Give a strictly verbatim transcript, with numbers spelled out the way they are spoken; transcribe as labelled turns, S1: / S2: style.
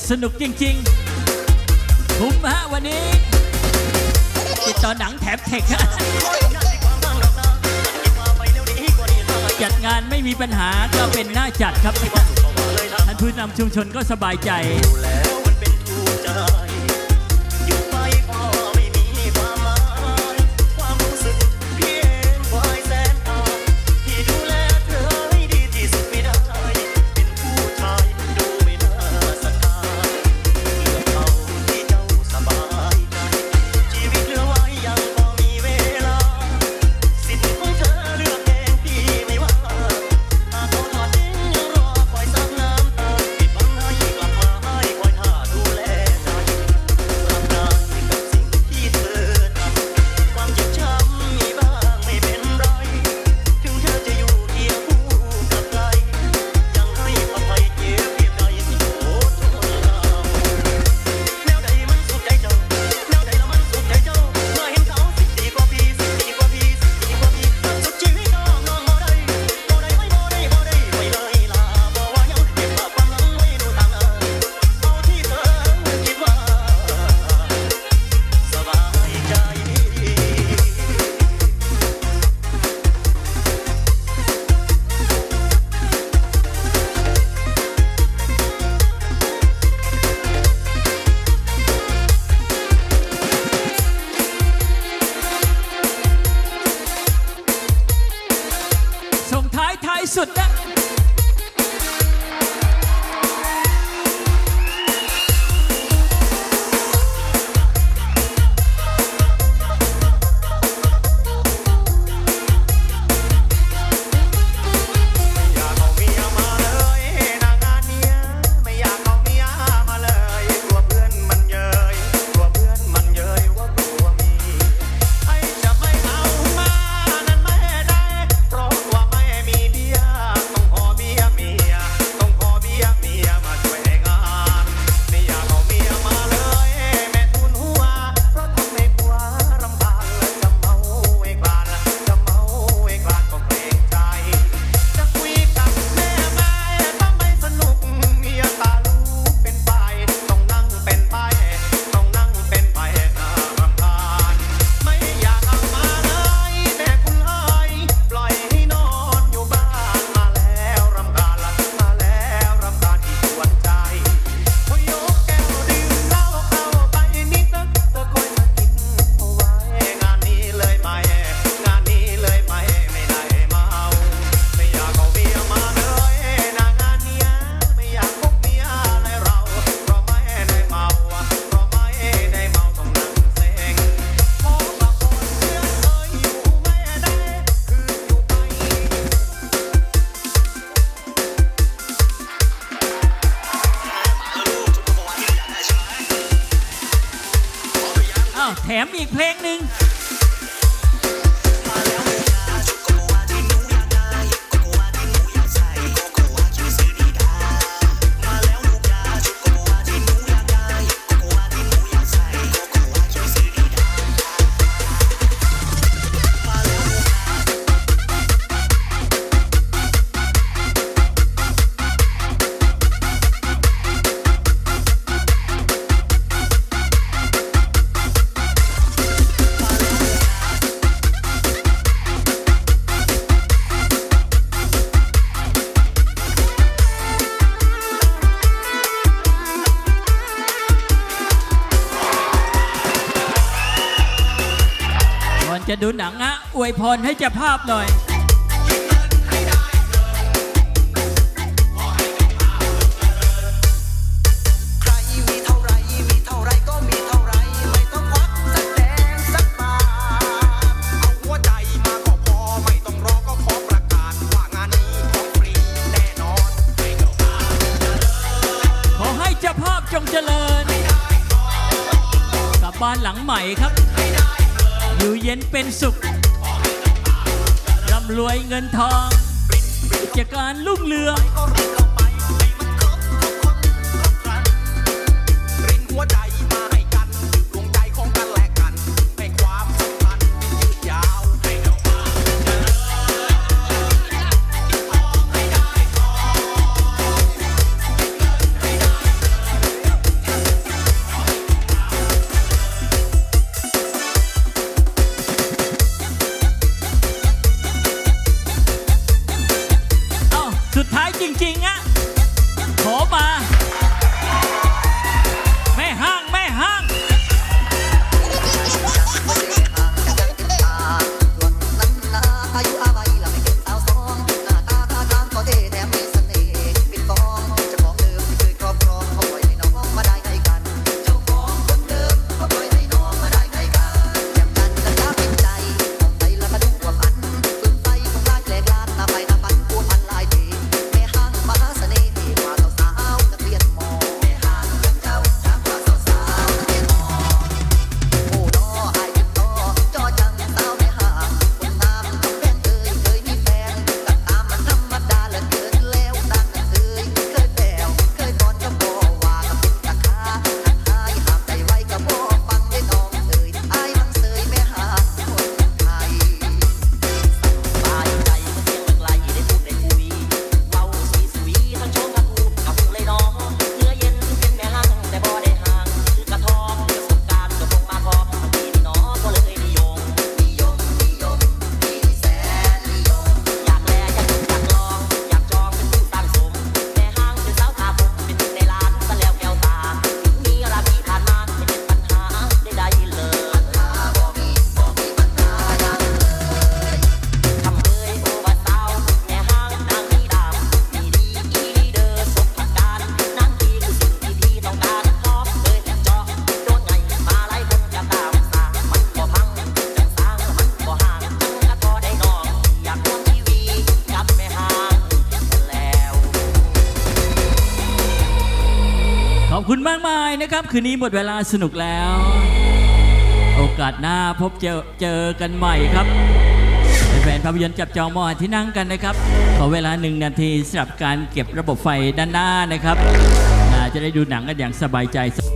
S1: สนุกจริงๆคุ้มฮะวันนี้ติดต่อหนังแถมเทคจัดงานไม่มีปัญหาก็เป็นหน้าจัดครับท่านผู้นำชุมชนก็สบายใจสุดนะแถมอีกเพลงหนึ่งจะดูหนังอะอวยพรให้เจ้าภาพหน่อย
S2: ใครมีเท่าไรมีเท่าไรก็มีเท่าไรไม่ต้องควักสักแดงสักบาทเอาหัวใจมาก็พอไม่ต้องรอก็ขอประกาศว่างานนี้ของฟรีแน่นอน
S1: ขอให้เจ้าภาพจงเจริญกับบ้านหลังใหม่ครับอยู่เย็นเป็นสุขร่ำรวยเงินทองกิจการรุ่งเรือง
S2: รินหัวใจมาให้กันดวงใจของกันและกันให้ความสัมพันธ์ยืดยาวให้เรามาเจริญให้ได้
S1: ริงๆอะขอมาแม่ห้างแม่ห้างขอบคุณมากมายนะครับคืนนี้หมดเวลาสนุกแล้วโอกาสหน้าพบเจอเจอกันใหม่ครับแฟนภาพยนตร์จับจองมอที่นั่งกันนะครับขอเวลาหนึ่งนาทีสำหรับการเก็บระบบไฟด้านหน้านะครับจะได้ดูหนังกันอย่างสบายใจ